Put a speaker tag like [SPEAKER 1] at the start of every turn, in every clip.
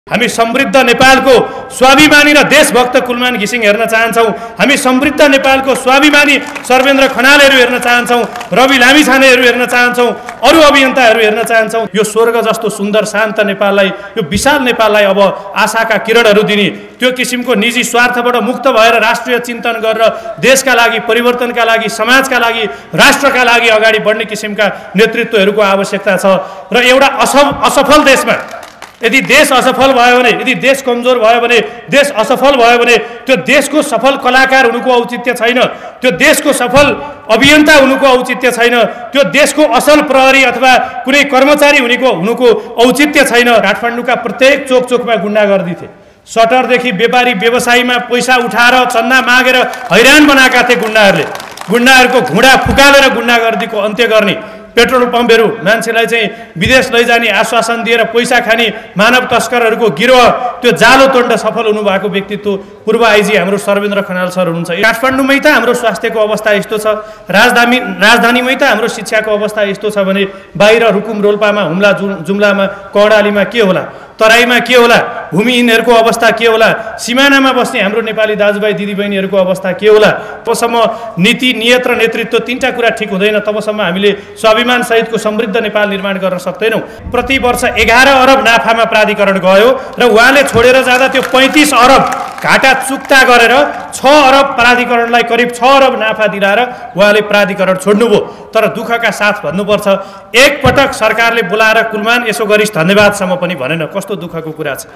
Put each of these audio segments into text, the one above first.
[SPEAKER 1] हामी समृद्ध नेपालको स्वाभिमानी र देशभक्त कुलमान घिसिङ हेर्न चाहन्छौं। हामी समृद्ध नेपालको स्वाभिमानी सर्वेन्द्र खनालहरू हेर्न चाहन्छौं। रवि लामिछानेहरू हेर्न चाहन्छौं। अरु अभियन्ताहरू हेर्न चाहन्छौं। यो स्वर्ग जस्तो सुन्दर शान्त नेपाललाई, यो विशाल नेपाललाई अब आशाका किरणहरू दिने, त्यो किसिमको निजी स्वार्थबाट मुक्त भएर राष्ट्रिय चिन्तन गरेर देशका लागि, परिवर्तनका लागि, समाजका लागि, राष्ट्रका लागि अगाडि बढ्ने किसिमका नेतृत्वहरूको आवश्यकता छ। र एउटा असफल देशमा यदि देश असफल भयो भने, यदि देश कमजोर भयो भने, देश असफल भयो भने त्यो देशको सफल कलाकार हुनुको औचित्य छैन, त्यो देशको सफल अभियन्ता हुनुको औचित्य छैन, त्यो देशको असल प्रहरी अथवा कुनै कर्मचारी हुनुको औचित्य छैन। काठमाडौँका प्रत्येक चोकचोकमा गुण्डागर्दी थिए। सटरदेखि व्यापारी व्यवसायीमा पैसा उठाएर चन्दा मागेर हैरान बनाएका थिए गुण्डाहरूले। गुण्डाहरूको घुँडा फुकालेर गुण्डागर्दीको अन्त्य गर्ने, पेट्रोल पम्पहरू मान्छेलाई चाहिँ विदेश लैजाने आश्वासन दिएर पैसा खाने मानव तस्करहरूको गिरोह, त्यो जालो तोड्न सफल हुनुभएको व्यक्तित्व पूर्व आइजी हाम्रो सर्वेन्द्र खनाल सर हुनुहुन्छ। काठमाडौँमै त हाम्रो स्वास्थ्यको अवस्था यस्तो छ, राजधानीमै त हाम्रो शिक्षाको अवस्था यस्तो छ भने बाहिर रुकुम रोल्पामा, हुम्ला जुम्लामा, कर्णालीमा के होला, तराईमा के होला, भूमिहीनहरूको अवस्था के होला, सिमानामा बस्ने हाम्रो नेपाली दाजुभाइ दिदीबहिनीहरूको अवस्था के होला। तबसम्म नीति, नियत र नेतृत्व तीनटा कुरा ठिक हुँदैन, तबसम्म हामीले स्वाभिमान सहितको समृद्ध नेपाल निर्माण गर्न सक्दैनौँ। प्रति वर्ष 11 अरब नाफामा प्राधिकरण गयो र उहाँले छोडेर जाँदा त्यो 35 अरब घाटा चुक्ता गरेर 6 अरब प्राधिकरणलाई करिब 6 अरब नाफा दिलाएर उहाँले प्राधिकरण छोड्नुभयो। तर दुःखका साथ भन्नुपर्छ, एकपटक सरकारले बोलाएर कुलमान यसो गरिस् धन्यवादसम्म पनि भनेन। कस्तो दुःखको कुरा छ।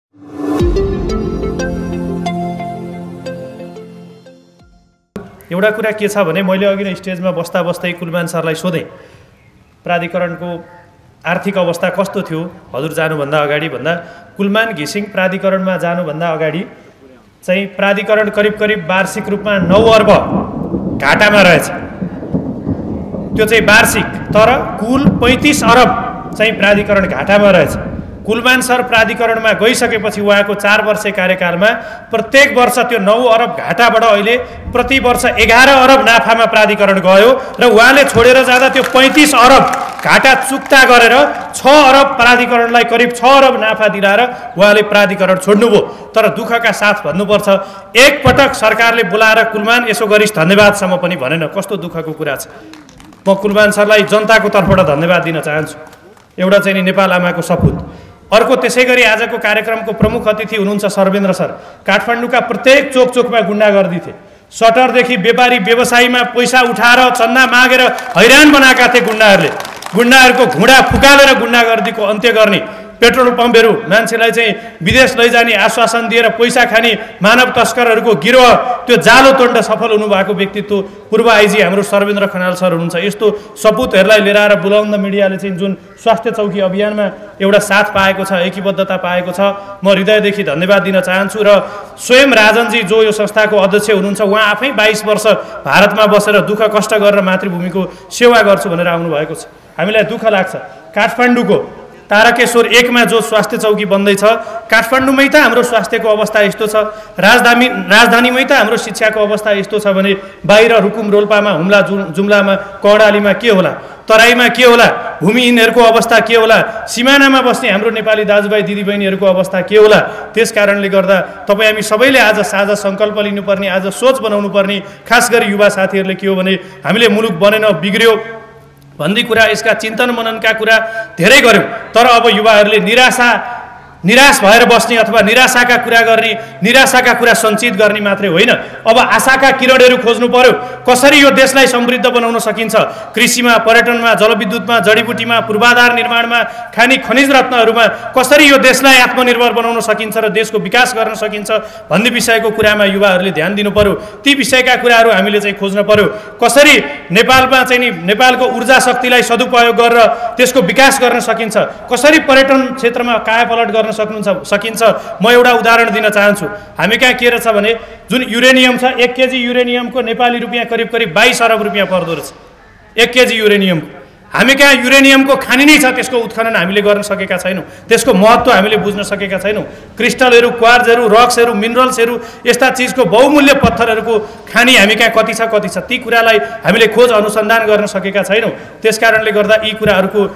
[SPEAKER 1] एउटा कुरा के छ भने, मैले अघि नै स्टेजमा बस्दा बस्दै कुलमान सरलाई सोधेँ प्राधिकरणको आर्थिक अवस्था कस्तो थियो हजुर जानुभन्दा अगाडि भन्दा, कुलमान घिसिङ प्राधिकरणमा जानुभन्दा अगाडि चाहिँ प्राधिकरण करिब वार्षिक रूपमा 9 अर्ब घाटामा रहेछ। त्यो चाहिँ वार्षिक, तर कुल 35 अरब चाहिँ प्राधिकरण घाटामा रहेछ। कुलमान सर प्राधिकरणमा गइसकेपछि उहाँको 4 वर्षे कार्यकालमा प्रत्येक वर्ष त्यो 9 अरब घाटाबाट अहिले प्रति वर्ष 11 अरब नाफामा प्राधिकरण गयो र उहाँले छोडेर जाँदा त्यो 35 अरब घाटा चुक्ता गरेर 6 अरब प्राधिकरणलाई करिब 6 अरब नाफा दिलाएर उहाँले प्राधिकरण छोड्नुभयो। तर दुःखका साथ भन्नुपर्छ, एकपटक सरकारले बोलाएर कुलमान यसो गरिस् धन्यवादसम्म पनि भनेन। कस्तो दुःखको कुरा छ। म कुलमान सरलाई जनताको तर्फबाट धन्यवाद दिन चाहन्छु। एउटा चाहिँ नेपाल आमाको सपुत। अर्को त्यसै गरी आजको कार्यक्रमको प्रमुख अतिथि हुनुहुन्छ सर्वेन्द्र सर। काठमाडौँका प्रत्येक चोकचोकमा गुण्डागर्दी थिए। सटरदेखि व्यापारी व्यवसायीमा पैसा उठाएर चन्दा मागेर हैरान बनाएका थिए गुण्डाहरूले। गुण्डाहरूको घुँडा फुकालेर गुण्डागर्दीको अन्त्य गर्ने, पेट्रोल पम्पहरू मान्छेलाई चाहिँ विदेश लैजाने आश्वासन दिएर पैसा खाने मानव तस्करहरूको गिरोह, त्यो जालो तोड्न सफल हुनुभएको व्यक्तित्व पूर्व आइजी हाम्रो सर्वेन्द्र खनाल सर हुनुहुन्छ। यस्तो सपुतहरूलाई लिएर आएर बुलन्द मिडियाले चाहिँ जुन स्वास्थ्य चौकी अभियानमा एउटा साथ पाएको छ, एकीबद्धता पाएको छ, म हृदयदेखि धन्यवाद दिन चाहन्छु। र स्वयं राजनजी जो यो संस्थाको अध्यक्ष हुनुहुन्छ, उहाँ आफै 22 वर्ष भारतमा बसेर दुःख कष्ट गरेर मातृभूमिको सेवा गर्छु भनेर आउनुभएको छ। हामीलाई दुःख लाग्छ। काठमाडौँको तारकेश्वर 1 मा जो स्वास्थ्य चौकी बन्दैछ, काठमाडौँमै त हाम्रो स्वास्थ्यको अवस्था यस्तो छ, राजधानीमै त हाम्रो शिक्षाको अवस्था यस्तो छ भने बाहिर रुकुम रोल्पामा, हुम्ला जुम्लामा, कर्णालीमा के होला, तराईमा के होला, भूमिहीनहरूको अवस्था के होला, सिमानामा बस्ने हाम्रो नेपाली दाजुभाइ दिदीबहिनीहरूको अवस्था के होला। त्यस कारणले गर्दा तपाईँ हामी सबैले आज साझा सङ्कल्प लिनुपर्ने, आज सोच बनाउनु पर्ने, खास गरी युवा साथीहरूले के हो भने हामीले मुलुक बनेन, बिग्रियो भन्ने कुरा, यसका चिन्तन मननका कुरा धेरै गऱ्यौँ। तर अब युवाहरूले निराश भएर बस्ने अथवा निराशाका कुरा गर्ने, निराशाका कुरा सञ्चित गर्ने मात्रै होइन, अब आशाका किरणहरू खोज्नु पर्यो। कसरी यो देशलाई समृद्ध बनाउन सकिन्छ, कृषिमा, पर्यटनमा, जलविद्युतमा, जडीबुटीमा, पूर्वाधार निर्माणमा, खानी खनिज रत्नहरूमा कसरी यो देशलाई आत्मनिर्भर बनाउन सकिन्छ र देशको विकास गर्न सकिन्छ भन्ने विषयको कुरामा युवाहरूले ध्यान दिनु पर्यो। ती विषयका कुराहरू हामीले चाहिँ खोज्न पर्यो। कसरी नेपालमा चाहिँ नि नेपालको ऊर्जा शक्तिलाई सदुपयोग गरेर त्यसको विकास गर्न सकिन्छ, कसरी पर्यटन क्षेत्रमा कायापलट गर्न सकिन्छ। म एउटा उदाहरण दिन चाहन्छु। हामी कहाँ के रहेछ भने जुन युरेनियम छ, 1 केजी युरेनियमको नेपाली रुपियाँ करिब 22 अरब रुपियाँ पर्दो रहेछ 1 केजी युरेनियम। हामी कहाँ युरेनियमको खानी नै छ, त्यसको उत्खनन हामीले गर्न सकेका छैनौँ, त्यसको महत्त्व हामीले बुझ्न सकेका छैनौँ। क्रिस्टलहरू, क्वार्जहरू, रक्सहरू, मिनरल्सहरू, यस्ता चिजको बहुमूल्य पत्थरहरूको खानी हामी कहाँ कति छ, ती कुरालाई हामीले खोज अनुसन्धान गर्न सकेका छैनौँ। त्यसकारणले गर्दा यी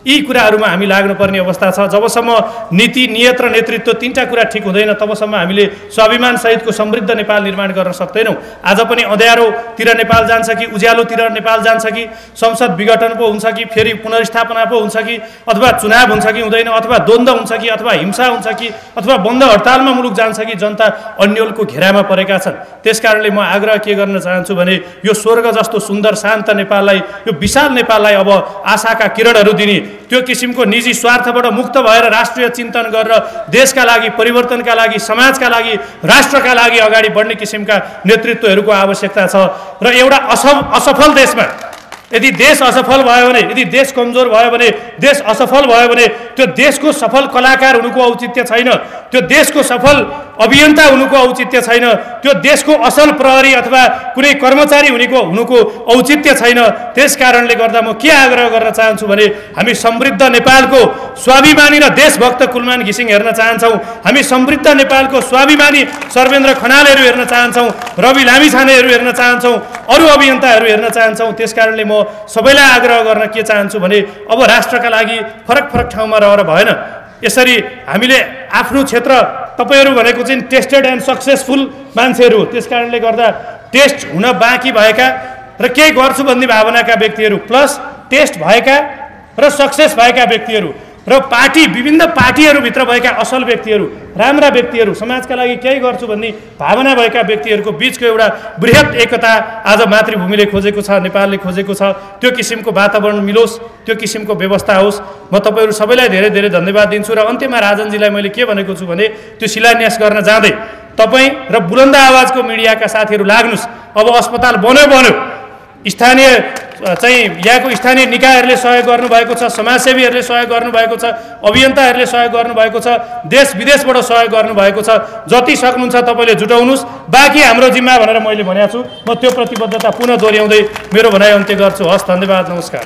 [SPEAKER 1] यी कुराहरूमा हामी लाग्नुपर्ने अवस्था छ। जबसम्म नीति नियत र नेतृत्व तीनटा कुरा ठिक हुँदैन तबसम्म हामीले स्वाभिमान सहितको समृद्ध नेपाल निर्माण गर्न सक्दैनौँ। आज पनि अँध्यारोतिर नेपाल जान्छ कि उज्यालोतिर नेपाल जान्छ कि संसद विघटन पो हुन्छ कि फेरि पुनर्स्थापना पो हुन्छ कि अथवा चुनाव हुन्छ कि हुँदैन अथवा द्वन्द्व हुन्छ कि अथवा हिंसा हुन्छ कि अथवा बन्द हडतालमा मुलुक जान्छ कि जनता अन्यलको घेरामा परेका छन्। त्यसकारणले म आग्रह के गर्न चाहन्छु भने यो स्वर्ग जस्तो सुन्दर शान्त नेपाललाई, यो विशाल नेपाललाई अब आशाका किरणहरू दिने, त्यो किसिमको निजी स्वार्थबाट मुक्त भएर राष्ट्रिय चिन्तन गरेर देशका लागि, परिवर्तनका लागि, समाजका लागि, राष्ट्रका लागि अगाडि बढ्ने किसिमका नेतृत्वहरूको आवश्यकता छ। र एउटा असफल देशमा यदि देश असफल भयो भने, यदि देश कमजोर भयो भने, देश असफल भयो भने त्यो देशको सफल कलाकार हुनुको औचित्य छैन, त्यो देशको सफल अभियन्ता हुनुको औचित्य छैन, त्यो देशको असल प्रहरी अथवा कुनै कर्मचारी हुनुको औचित्य छैन। त्यसकारणले गर्दा म के आग्रह गर्न चाहन्छु भने हामी समृद्ध नेपालको स्वाभिमानी र देशभक्त कुलमान घिसिङ हेर्न चाहन्छौँ। हामी समृद्ध नेपालको स्वाभिमानी सर्वेन्द्र खनालहरू हेर्न चाहन्छौँ, रवि लामिछानेहरू हेर्न चाहन्छौँ, अरू अभियन्ताहरू हेर्न चाहन्छौँ। त्यसकारणले म सबैलाई आग्रह गर्न के चाहन्छु भने अब राष्ट्रका लागि फरक फरक ठाउँमा रहेर भएन। यसरी हामीले आफ्नो क्षेत्र, तपाईहरू भनेको चाहिँ टेस्टेड एन्ड सक्सेसफुल मान्छेहरू, त्यसकारणले गर्दा टेस्ट हुन बाँकी भएका र केही गर्छु भन्ने भावनाका व्यक्तिहरू प्लस टेस्ट भएका र सक्सेस भएका व्यक्तिहरू र विभिन्न पार्टीहरूभित्र भएका असल व्यक्तिहरू, राम्रा व्यक्तिहरू, समाजका लागि केही गर्छु भन्ने भावना भएका व्यक्तिहरूको बिचको एउटा बृहत एकता आज मातृभूमिले खोजेको छ, नेपालले खोजेको छ। त्यो किसिमको वातावरण मिलोस्, त्यो किसिमको व्यवस्था होस्। म तपाईँहरू सबैलाई धेरै धेरै धन्यवाद दिन्छु र अन्त्यमा राजनजीलाई मैले के भनेको छु भने त्यो शिलान्यास गर्न जाँदै तपाईँ र बुलन्द आवाजको मिडियाका साथीहरू लाग्नुहोस्। अब अस्पताल बन्यो, स्थानीय चाहिँ यहाँको स्थानीय निकायहरूले सहयोग गर्नुभएको छ, समाजसेवीहरूले सहयोग गर्नुभएको छ, अभियन्ताहरूले सहयोग गर्नुभएको छ, देश विदेशबाट सहयोग गर्नुभएको छ। जति सक्नुहुन्छ तपाईँले जुटाउनुहोस्, बाँकी हाम्रो जिम्मा भनेर मैले भनेको छु। म त्यो प्रतिबद्धता पुनः दोहोऱ्याउँदै मेरो भनाइ अन्त्य गर्छु। हस्, धन्यवाद, नमस्कार।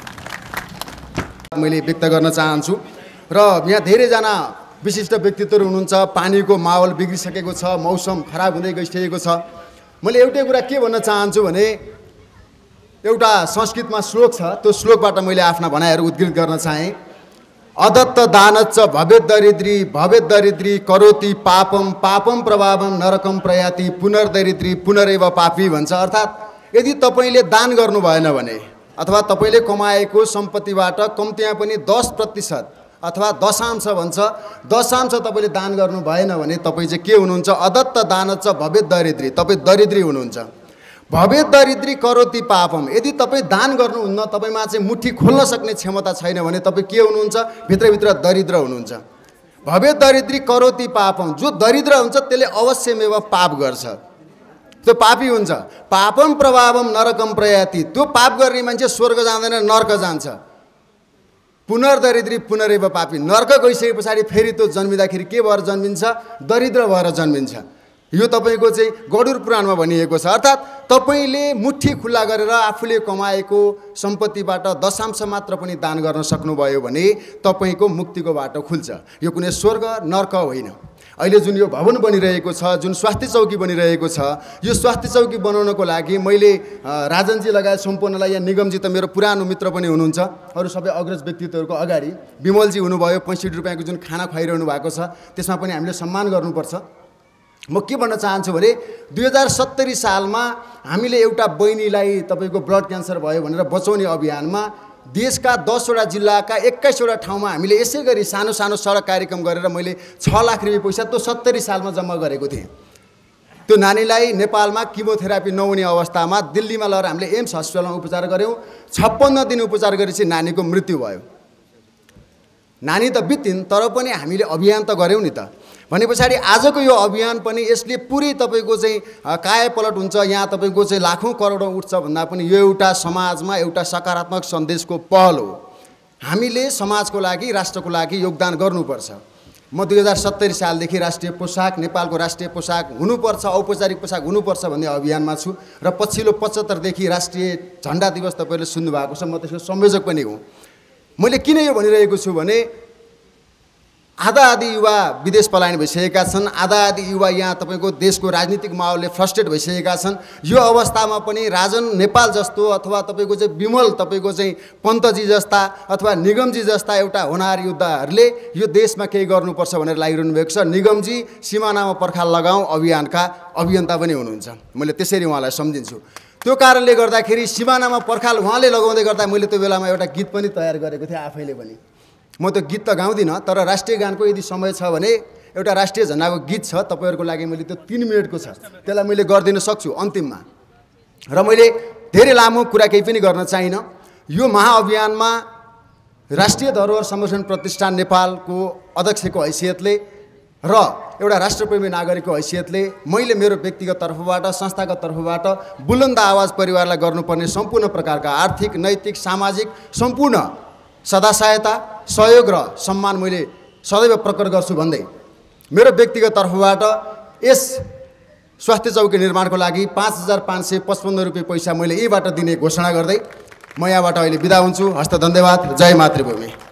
[SPEAKER 2] मैले व्यक्त गर्न चाहन्छु र यहाँ धेरैजना विशिष्ट व्यक्तित्वहरू हुनुहुन्छ। पानीको माहौल बिग्रिसकेको छ, मौसम खराब हुँदै गइसकेको छ। मैले एउटै कुरा के भन्न चाहन्छु भने एउटा संस्कृतमा श्लोक छ, त्यो श्लोकबाट मैले आफ्ना भनाइहरू उद्घृत गर्न चाहेँ। अदत्त दानच्च भवेद दरिद्री करोति पापम पापम प्रभावम नरकम प्रयाति पुनर्दरिद्री पुनरेव पापी भन्छ। अर्थात् यदि तपाईँले दान गर्नु भएन भने अथवा तपाईँले कमाएको सम्पत्तिबाट कम्तीमा पनि 10% अथवा दशांश भन्छ, दशांश तपाईँले दान गर्नु भएन भने तपाईँ चाहिँ के हुनुहुन्छ? अदत्त दानच्च भवेद दरिद्री, तपाईँ दरिद्री हुनुहुन्छ। भवेद दरिद्री करोति पापम, यदि तपाईँ दान गर्नुहुन्न, तपाईँमा चाहिँ मुठी खोल्न सक्ने क्षमता छैन भने तपाईँ के हुनुहुन्छ? भित्रभित्र दरिद्र हुनुहुन्छ। भवेद दरिद्री करोति पापम, जो दरिद्र हुन्छ त्यसले अवश्यमेव पाप गर्छ, त्यो पापी हुन्छ। पापम प्रभावम नरकम प्रयाति, त्यो पाप गर्ने मान्छे स्वर्ग जाँदैन, नर्क जान्छ। पुनर्दरिद्री पुनरेव पापी, नर्क गइसके पछाडि फेरि त्यो जन्मिँदाखेरि के भएर जन्मिन्छ? दरिद्र भएर जन्मिन्छ। यो तपाईँको चाहिँ गरुड पुराणमा भनिएको छ। अर्थात् तपाईँले मुठी खुल्ला गरेर आफूले कमाएको सम्पत्तिबाट दशांश मात्र पनि दान गर्न सक्नुभयो भने तपाईँको मुक्तिको बाटो खुल्छ। यो कुनै स्वर्ग नर्क होइन। अहिले जुन यो भवन बनिरहेको छ, जुन स्वास्थ्य चौकी बनिरहेको छ, यो स्वास्थ्य चौकी बनाउनको लागि मैले राजनजी लगायत सम्पूर्णलाई, यहाँ निगमजी त मेरो पुरानो मित्र पनि हुनुहुन्छ, अरू सबै अग्रज व्यक्तित्वहरूको अगाडि विमलजी हुनुभयो, 65 रुपियाँको जुन खाना खुवाइरहनु भएको छ त्यसमा पनि हामीले सम्मान गर्नुपर्छ। म के भन्न चाहन्छु भने 2070 सालमा हामीले एउटा बहिनीलाई तपाईँको ब्लड क्यान्सर भयो भनेर बचाउने अभियानमा देशका 10वटा जिल्लाका 21वटा ठाउँमा हामीले यसै गरी सानो सानो सडक कार्यक्रम गरेर मैले 6 लाख रुपियाँ पैसा त्यो 70 सालमा जम्मा गरेको थिएँ। त्यो नानीलाई नेपालमा किमोथेरापी नहुने अवस्थामा दिल्लीमा लगेर हामीले एम्स हस्पिटलमा उपचार गऱ्यौँ। 56 दिन उपचार गरेपछि नानीको मृत्यु भयो। नानी त बितिन्, तर पनि हामीले अभियान त गऱ्यौँ नि त। भने पछाडि आजको यो अभियान पनि यसले पुरै तपाईँको चाहिँ कायापलट हुन्छ। यहाँ तपाईँको चाहिँ लाखौँ करोडौँ उठ्छ भन्दा पनि यो एउटा समाजमा एउटा सकारात्मक सन्देशको पहल हो। हामीले समाजको लागि, राष्ट्रको लागि योगदान गर्नुपर्छ। म 2070 सालदेखि राष्ट्रिय पोसाक, नेपालको राष्ट्रिय पोसाक हुनुपर्छ, औपचारिक पोसाक हुनुपर्छ भन्ने अभियानमा छु र पछिल्लो 75 देखि राष्ट्रिय झन्डा दिवस तपाईँले सुन्नुभएको छ, म त्यसको संयोजक पनि हुँ। मैले किन यो भनिरहेको छु भने आधा आधी युवा विदेश पलायन भइसकेका छन्, आधा आधी युवा यहाँ तपाईँको देशको राजनीतिक माहौलले फ्रस्ट्रेट भइसकेका छन्। यो अवस्थामा पनि राजन नेपाल जस्तो अथवा तपाईँको चाहिँ विमल तपाईँको चाहिँ पन्तजी जस्ता अथवा निगमजी जस्ता एउटा होनहार योद्धाहरूले यो देशमा केही गर्नुपर्छ भनेर लागिरहनु भएको छ। निगमजी सिमानामा पर्खाल लगाउँ अभियानका अभियन्ता पनि हुनुहुन्छ, मैले त्यसरी उहाँलाई सम्झिन्छु। त्यो कारणले गर्दाखेरि सिमानामा पर्खाल उहाँले लगाउँदै गर्दा मैले त्यो बेलामा एउटा गीत पनि तयार गरेको थिएँ आफैले पनि। म त्यो गीत त गाउँदिनँ, तर राष्ट्रिय गानको यदि समय छ भने एउटा राष्ट्रिय झन्डाको गीत छ तपाईँहरूको लागि, मैले त्यो 3 मिनटको छ, त्यसलाई मैले गरिदिन सक्छु अन्तिममा। र मैले धेरै लामो कुरा केही पनि गर्न चाहिनँ। यो महाअभियानमा राष्ट्रिय धरोहर संरक्षण प्रतिष्ठान नेपालको अध्यक्षको हैसियतले र एउटा राष्ट्रप्रेमी नागरिकको हैसियतले मैले मेरो व्यक्तिगत तर्फबाट संस्थागत तर्फबाट बुलन्द आवाज परिवारलाई गर्नुपर्ने सम्पूर्ण प्रकारका आर्थिक नैतिक सामाजिक सम्पूर्ण सदा सहायता सहयोग र सम्मान मैले सदैव प्रकट गर्छु भन्दै मेरो व्यक्तिगत तर्फबाट यस स्वास्थ्य चौकी निर्माणको लागि 5,555 रुपियाँ पैसा मैले यहीबाट दिने घोषणा गर्दै म यहाँबाट अहिले बिदा हुन्छु। हस्त धन्यवाद। जय मातृभूमि।